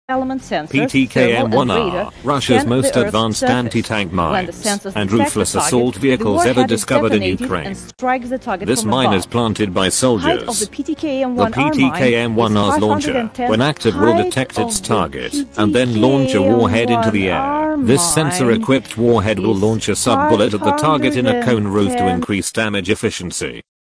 element sensors, PTKM-1R, Russia's most advanced anti-tank mines and roofless assault vehicles ever discovered in Ukraine. This mine is planted by soldiers. The PTKM-1R's launcher, when active, will detect its target and then launch a warhead into the air. This sensor-equipped warhead will launch a sub-bullet at the target in a cone roof to increase damage efficiency.